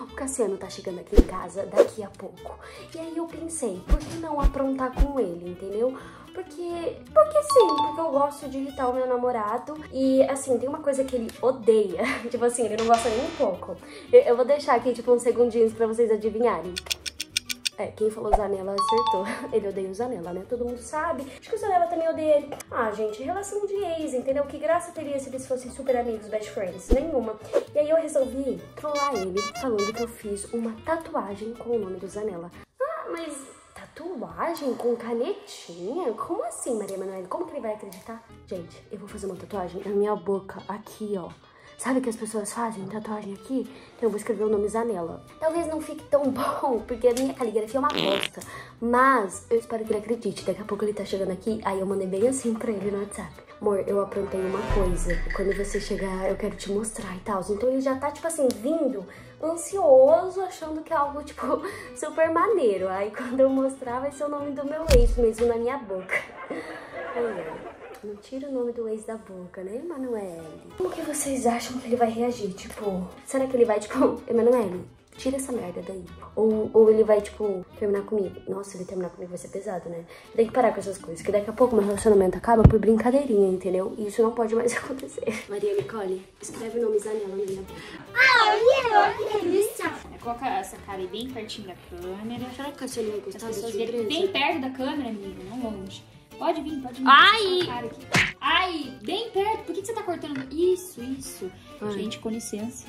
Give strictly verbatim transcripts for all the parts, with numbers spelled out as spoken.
o Cassiano tá chegando aqui em casa daqui a pouco. E aí eu pensei, por que não aprontar com ele, entendeu? Porque, porque sim, porque eu gosto de irritar o meu namorado. E assim, tem uma coisa que ele odeia. Tipo assim, ele não gosta nem um pouco. Eu, eu vou deixar aqui tipo uns segundinhos pra vocês adivinharem. É, quem falou Zanella acertou. Ele odeia o Zanella, né? Todo mundo sabe. Acho que o Zanella também odeia ele. Ah, gente, relação de ex, entendeu? Que graça teria se eles fossem super amigos, best friends? Nenhuma. E aí eu resolvi trollar ele, falando que eu fiz uma tatuagem com o nome do Zanella. Ah, mas tatuagem com canetinha? Como assim, Maria Manoela? Como que ele vai acreditar? Gente, eu vou fazer uma tatuagem na minha boca, aqui, ó. Sabe que as pessoas fazem tatuagem aqui? Então eu vou escrever o nome Zanella. Talvez não fique tão bom, porque a minha caligrafia é uma bosta. Mas eu espero que ele acredite. Daqui a pouco ele tá chegando aqui, aí eu mandei bem assim pra ele no WhatsApp. Amor, eu aprontei uma coisa. Quando você chegar, eu quero te mostrar e tal. Então ele já tá, tipo assim, vindo ansioso, achando que é algo, tipo, super maneiro. Aí quando eu mostrar, vai ser o nome do meu ex mesmo na minha boca. Olha. Não tira o nome do ex da boca, né, Emanuele? Como que vocês acham que ele vai reagir? Tipo, será que ele vai, tipo, Emanuele, tira essa merda daí? Ou, ou ele vai, tipo, terminar comigo? Nossa, ele terminar comigo vai ser pesado, né? Tem que parar com essas coisas, que daqui a pouco meu relacionamento acaba por brincadeirinha, entendeu? E isso não pode mais acontecer. Maria Nicole, escreve o nome Zanella na minha boca. Ah, que delícia! Coloca essa cara aí bem pertinho da câmera. Será que o Cassiano vai gostar As pessoas da verem bem perto da câmera, amiga, não longe. Pode vir, pode vir. Ai! Cara aqui. Ai, bem perto. Por que, que você tá cortando? Isso, isso. Ai. Gente, com licença.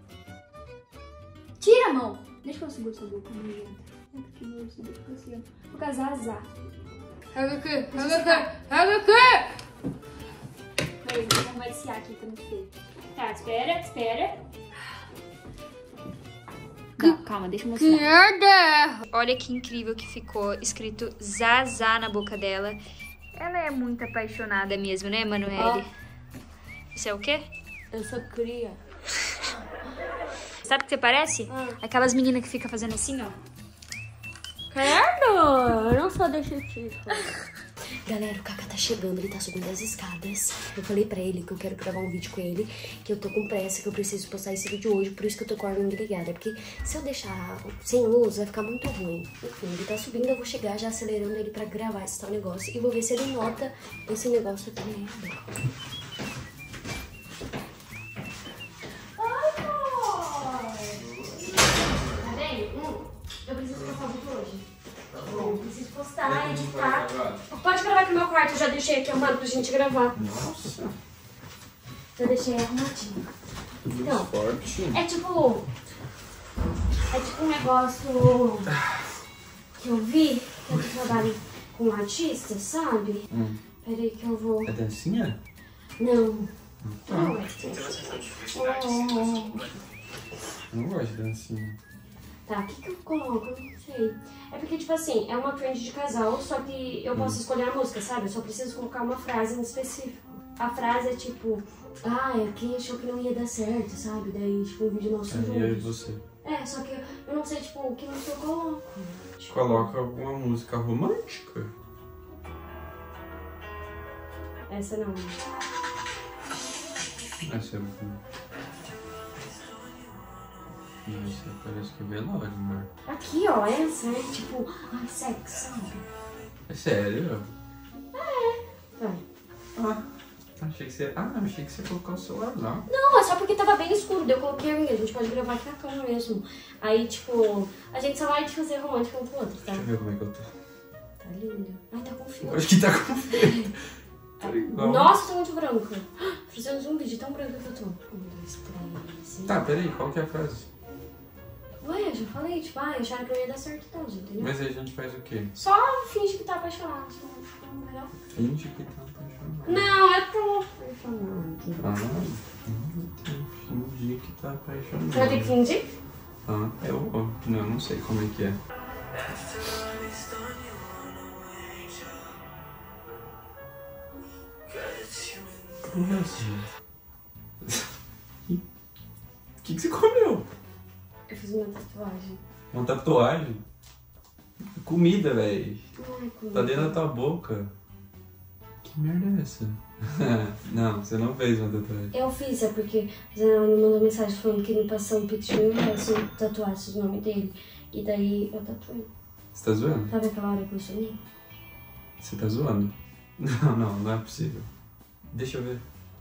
Tira a mão. Deixa que eu seguro sua boca, meu gente. Que nojo, você deixa que eu seguro. Vou casar azar. Pega aqui, pega aqui, pega aqui. Peraí, não vai desciar aqui, tá muito feio. Tá, espera, espera. Calma, calma, deixa eu mostrar. Que merda! Olha que incrível que ficou escrito Zazá na boca dela. Ela é muito apaixonada mesmo, né, Emanuele? Oh. Isso é o quê? Eu sou cria. Sabe o que você parece? Ah. Aquelas meninas que ficam fazendo assim, ó. Credo! Eu não sou desse tipo. Galera, o Kaká tá chegando, ele tá subindo as escadas. Eu falei pra ele que eu quero gravar um vídeo com ele, que eu tô com pressa, que eu preciso postar esse vídeo hoje, por isso que eu tô com a arma ligada. Porque se eu deixar sem luz, vai ficar muito ruim. Enfim, ele tá subindo, eu vou chegar já acelerando ele pra gravar esse tal negócio. E vou ver se ele nota esse negócio aqui na minha boca. Tá vendo? Hum, eu preciso postar o vídeo hoje. Bom, preciso postar, editar. Pode gravar aqui no meu quarto, eu já deixei aqui arrumado pra gente gravar. Nossa. Já deixei arrumadinho. Então, forte. é tipo... É tipo um negócio que eu vi, que eu trabalho com um artista, sabe? Hum. Peraí que eu vou... É dancinha? Não. Ah. Não é oh. Eu não gosto de dancinha. Tá, o que que eu coloco? Eu não sei. É porque, tipo assim, é uma trend de casal, só que eu posso hum. escolher a música, sabe? Eu só preciso colocar uma frase em específico. A frase é tipo, ah, é quem achou que não ia dar certo, sabe? Daí, tipo, um vídeo nosso juntos. Aí eu e você. É, só que eu não sei, tipo, que música eu coloco. Tipo... Coloca alguma música romântica. Essa não. Essa é boa. Isso parece que é velório, amor. Aqui, ó, essa é tipo, ai, sexo, sabe? É sério? É. Vai. Ah, achei que você... Ah, achei que você colocou o celular lá. Não, é só porque tava bem escuro, daí eu coloquei a minha. A gente pode gravar aqui na cama mesmo. Aí, tipo, a gente só vai fazer romântica um com o outro, tá? Deixa eu ver como é que eu tô. Tá lindo. Ai, tá com fio. Acho que tá com frio. Tá igual. Nossa, tô muito branca. Fazendo um vídeo tão branca que eu tô. Um, dois, três. Tá, peraí, qual que é a frase? Ué, eu já falei, tipo, ah, acharam que eu ia dar certo então, entendeu? Mas aí a gente faz o quê? Só finge que tá apaixonado, só, não, melhor. Finge que tá apaixonado. Não, eu tô apaixonado. Ah, não, finge que tá apaixonado. Você vai ter que fingir? Ah, eu vou. Não, eu não sei como é que é. Como é assim? O que, que você comeu? Eu fiz uma tatuagem. Uma tatuagem? Comida, velho. Ai, comida. Tá dentro da tua boca. Que merda é essa? Não, você não fez uma tatuagem. Eu fiz, é porque ela me mandou mensagem falando que me passou um pix de mil reais se eu tatuasse o nome dele. E daí eu tatuei. Você tá zoando? Sabe aquela hora que eu sonhei? Você tá zoando? Não, não, não é possível. Deixa eu ver.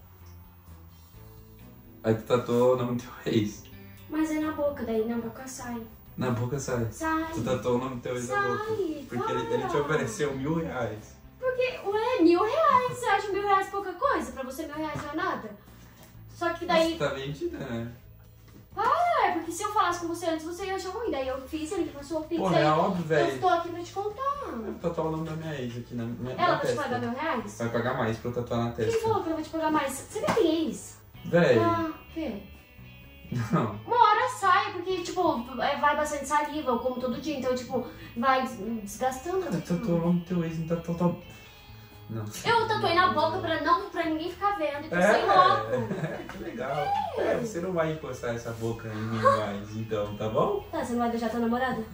Aí tu tatuou o nome do teu ex. Mas é na boca, daí na boca sai. Na boca sai. Sai. Tu tatuou o nome do teu ex na boca. Sai, Porque ele, ele te para. ofereceu mil reais. Porque, ué, mil reais. Você acha mil reais pouca coisa? Pra você mil reais não é nada? Só que daí... Você tá mentindo, né? Para, é porque se eu falasse com você antes, você ia achar ruim. Daí eu fiz, ele que passou o pix. Porra, aí é óbvio, eu velho. tô aqui pra te contar. Eu vou tatuar o nome da minha ex aqui na minha Ela na vai te testa. pagar mil reais? Vai pagar mais pra eu tatuar na testa. Quem falou que eu vou te pagar mais? Você nem tem ex? Véi. Ah, o quê? Não. Uma hora sai, porque, tipo, é, vai bastante saliva, eu como todo dia, então, tipo, vai desgastando. Cara, tatuou o nome do teu ex, não tá tatuando. Não. Eu tatuei na boca pra, não, pra ninguém ficar vendo e pra É, sair logo. é, que legal. É, você não vai encostar essa boca em mim mais, então, tá bom? Tá, você não vai deixar tua namorada?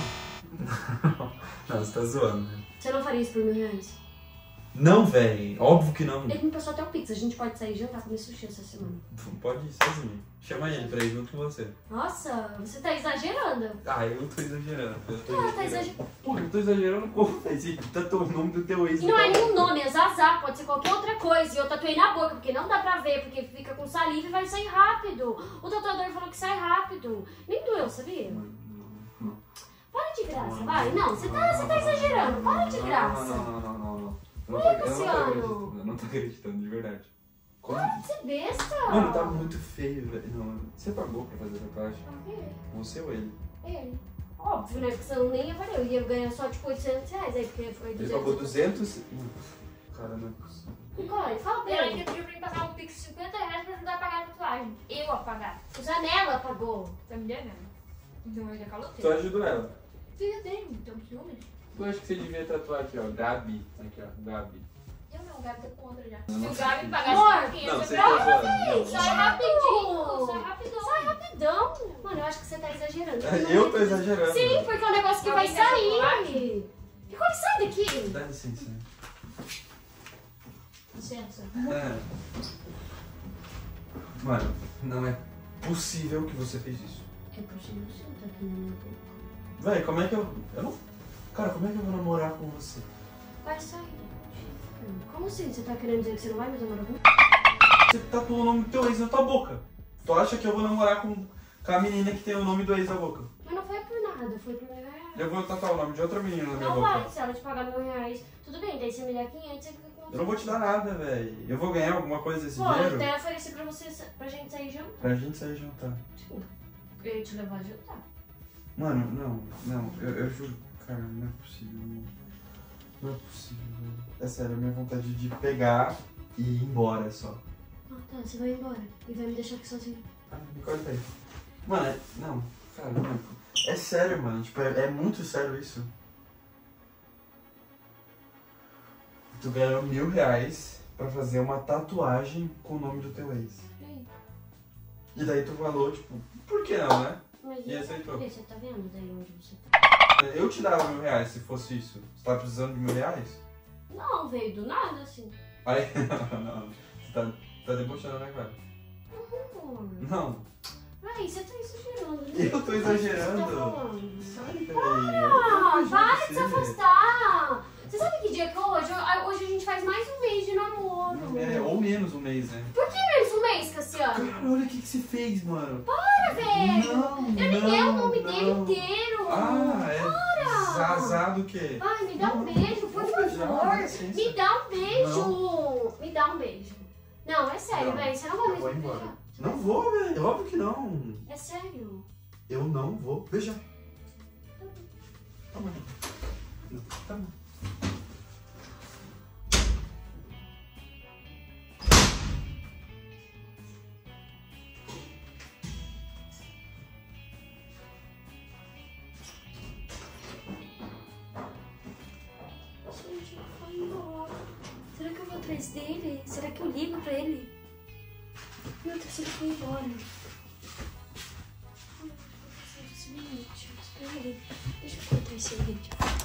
Não, você tá zoando, né? Você não faria isso por mil reais? Não, véi. Óbvio que não. Ele me passou até o pix, a gente pode sair e jantar, comer sushi essa semana. Pode ir sozinho. Chama ele pra ir junto com você. Nossa, você tá exagerando. Ah, eu tô exagerando. Eu tô Ah, tá exagerando. Porra, eu tô exagerando como, véi? Você tatuou o nome do teu ex. E não é nenhum nome, é Zazá, pode ser qualquer outra coisa. E eu tatuei na boca, porque não dá pra ver, porque fica com saliva e vai sair rápido. O tatuador falou que sai rápido. Nem doeu, sabia? Não, não. Para de graça, vai. Não, você tá, você tá exagerando. Para de graça. Não, não, não, não, não. Eu não Ui, tô- eu não tô Luciano. acreditando, eu não tô acreditando, de verdade. Como? Você é besta. Mano, tá muito feio, velho. Não, você pagou pra fazer tatuagem? Paguei. Você ou ele? Ele. Óbvio, né? Porque senão nem ia valer. Eu ia ganhar só tipo oitocentos reais. Aí porque foi Ele duzentos. pagou duzentos? Cara, não é possível. Corre, fala pra Ela ele. ainda pediu pra mim pagar um pix de cinquenta reais pra ajudar a pagar a tatuagem. Eu a pagar. O Janela pagou. Tá me devendo? Então eu já Tu calotei. ajudou ela. Filha dele, então ciúme. Eu acho que você devia tatuar aqui, ó. Gabi. Aqui, ó. Gabi. Eu não, o Gabi tá com outra já. Não, Se não o Gabi Amor, pagasse quinhentos, Não, eu você pegava. tá zoando. Sai rapidinho, sai rapidão. Sai rapidão. Mano, eu acho que você tá exagerando. Eu tô exagerando. Sim, porque é um negócio que vai Alguém quer sair. chocolate? E como sai daqui? Dá licença. Licença. É. Mano, não é possível que você fez isso. É possível sim, tá aqui na minha boca. Véi, como é que eu... Eu não... Cara, como é que eu vou namorar com você? Vai sair. Como assim? Você tá querendo dizer que você não vai me namorar comigo? Você tatuou o nome do teu ex na tua boca. Tu acha que eu vou namorar com, com a menina que tem o nome do ex na boca? Mas não foi por nada, foi por mil reais. Eu vou tatuar o nome de outra menina na minha Não boca. vai, se ela te pagar mil reais, tudo bem, daí você me dá quinhentos, você fica com... Eu não vou te dar nada, velho. Eu vou ganhar alguma coisa desse Pô, eu dinheiro até ofereci pra você, pra gente sair jantar. pra gente sair jantar. Tipo, eu ia te levar a jantar. Mano, não, não, eu, eu juro, cara, não é possível. Não, não é possível, velho. É sério, a minha vontade de pegar e ir embora só. Ah, tá, você vai embora e vai me deixar aqui sozinho. Ah, me corta aí. Mano, é, não, cara, não. É sério, mano, tipo, é, é muito sério isso. Tu ganhou mil reais pra fazer uma tatuagem com o nome do teu ex. E aí? E daí tu falou, tipo, por que não, né? Mas E aceitou. Você tá vendo daí onde você tá? Eu te dava mil reais se fosse isso. Você tá precisando de mil reais? Não, veio do nada, assim. Aí, não, não. Você tá, tá debochando, né, cara? Amor. Não. Ai, você tá exagerando. né? Eu tô O que exagerando. você tá falando? Sai, velho. Ah, Eu para juro de se pra você. afastar. Você sabe que dia que é hoje? Ah, Hoje a gente faz mais um mês de namoro. É, ou menos um mês, né? Por que menos um mês, Cassiano? Cara, olha o que, que você fez, mano. Para, velho. Não, Eu nem não, é o nome não. dele inteiro. Ah, é Para. zazado o quê? Ai, me dá um Não, beijo, por vou beijar, dá favor. licença. Me dá um beijo. Me dá um beijo. Não, é sério, Não, velho. Você não vai eu mesmo vou me embora. beijar. Não vou, velho. Óbvio que não. É sério. Eu não vou beijar. Tá bom. Não, tá bom. Gente, ele foi embora. Será que eu vou atrás dele? Será que eu ligo pra ele? Meu Deus, ele foi embora. Ai, eu preciso desse vídeo. Espera aí. Deixa eu cortar esse vídeo.